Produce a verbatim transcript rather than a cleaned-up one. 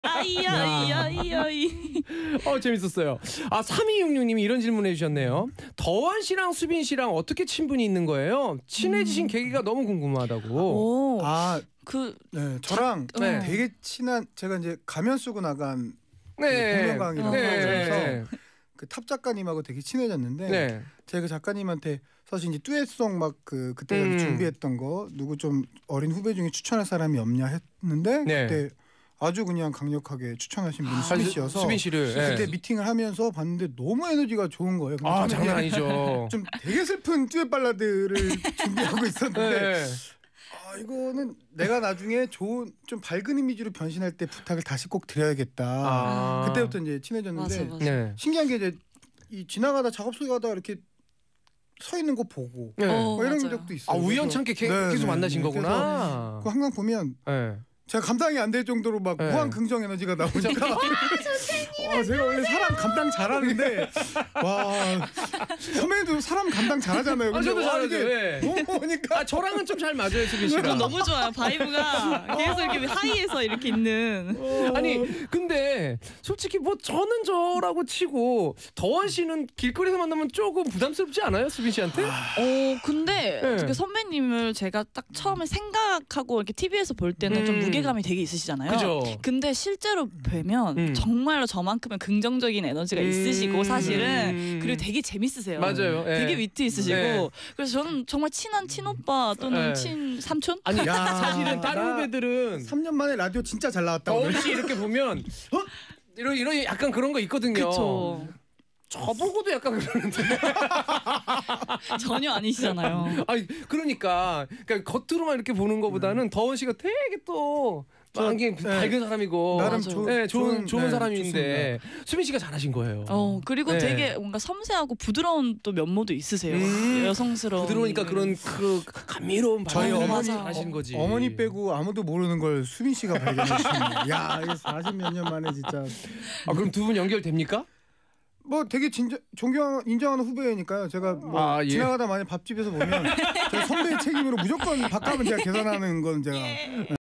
아이야 아이야 아이야 이. 어 재밌었어요. 아 삼이육육 님이 이런 질문 해주셨네요. 더한 씨랑 수빈 씨랑 어떻게 친분이 있는 거예요? 친해지신 음. 계기가 너무 궁금하다고. 오. 아, 그 네, 저랑 자, 네. 되게 친한 제가 이제 가면 쓰고 나간 네. 공명강이라고 네. 해서 그 탑 작가님하고 되게 친해졌는데 네. 제가 그 작가님한테 사실 이제 듀엣송 막 그 그때 음. 준비했던 거 누구 좀 어린 후배 중에 추천할 사람이 없냐 했는데 네. 그때 아주 그냥 강력하게 추천하신 분이 아, 수빈 씨여서 수빈 씨를 그때 네. 미팅을 하면서 봤는데 너무 에너지가 좋은 거예요. 아 장난 아니죠. 좀 되게 슬픈 듀엣 발라드를 준비하고 있었는데 네. 아 이거는 내가 나중에 좋은 좀 밝은 이미지로 변신할 때 부탁을 다시 꼭 드려야겠다. 아. 그때부터 이제 친해졌는데 맞아, 맞아. 네. 신기한 게 이제 이 지나가다 작업소에 가다가 이렇게 서 있는 거 보고 네. 어, 뭐 이런 맞아요. 적도 있어요. 아 우연찮게 개, 네, 계속 네, 만나신 네. 거구나. 그거 항상 보면 네. 제가 감당이 안 될 정도로 막 네. 무한 긍정 에너지가 나오니까 아, 제가 원래 사람 감당 잘하는데 와 선배도 사람 감당 잘하잖아요. 아, 저도 와, 잘하죠. 이게 네. 너무 오니까 아 저랑은 좀 잘 맞아요 수빈 씨랑. 너무 좋아요. 바이브가 계속 이렇게 하이에서 이렇게 있는. 아니 근데 솔직히 뭐 저는 저라고 치고 더원 씨는 길거리에서 만나면 조금 부담스럽지 않아요 수빈 씨한테? 어 근데 네. 그 선배님을 제가 딱 처음에 생각하고 이렇게 티비에서 볼 때는 좀 음. 무게감이 되게 있으시잖아요. 그죠. 근데 실제로 뵈면 음. 정말로 저만큼은 긍정적인 에너지가 음. 있으시고 사실은 음. 그리고 되게 재밌으세요. 맞아요. 예. 되게 위트 있으시고 네. 그래서 저는 정말 친한 친오빠 또는 네. 친 삼촌? 아니 야, 사실은 다른 나 후배들은 삼 년 만에 라디오 진짜 잘 나왔다. 더원 오늘. 씨 이렇게 보면 어? 이런 이런 약간 그런 거 있거든요. 그쵸. 저보고도 약간 그러는데. 전혀 아니시잖아요. 아니 그러니까 그러니까 겉으로만 이렇게 보는 것보다는 더원 씨가 되게 또 많이 네. 밝은 사람이고 나름 맞아요. 조, 네, 좋은 좋은, 좋은 네, 사람인데 수빈 씨가 잘하신 거예요. 어 그리고 네. 되게 뭔가 섬세하고 부드러운 또 면모도 있으세요. 음. 여성스러운. 부드러우니까 그런 그 감미로운 저희 발언을 어머니 하시는 거지. 어머니 빼고 아무도 모르는 걸 수빈 씨가 발견했습니다. 야 이게 사십 몇 년 만에 진짜 아 그럼 두 분 연결됩니까? 뭐 되게 진짜 존경 인정하는 후배니까요. 제가 뭐 아, 예. 지나가다 만약 밥집에서 보면 제가 선배의 책임으로 무조건 밥값은 제가 계산하는 건 제가.